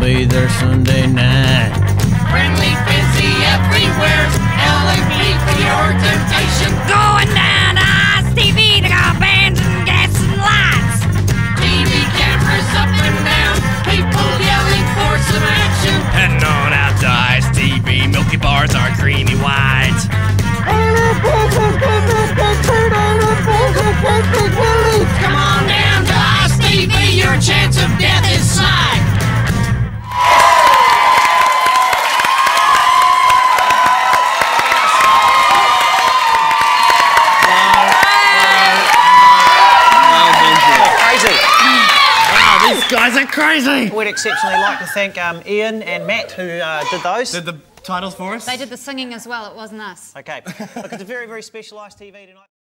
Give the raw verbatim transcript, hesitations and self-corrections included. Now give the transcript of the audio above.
be there Sunday night. Friendly, busy everywhere. L A P for your temptation. Going down to Ice T V, they got bands and gas and lights. T V cameras up and down. People yelling for some action. Heading on out to Ice T V. Milky bars are creamy white. Come on down to Ice T V. Your chance of death is slight. These guys are crazy! We'd exceptionally like to thank um, Ian and Matt who uh, did those. Did the titles for us? They did the singing as well, it wasn't us. Okay. Look, it's a very, very special Ice T V tonight.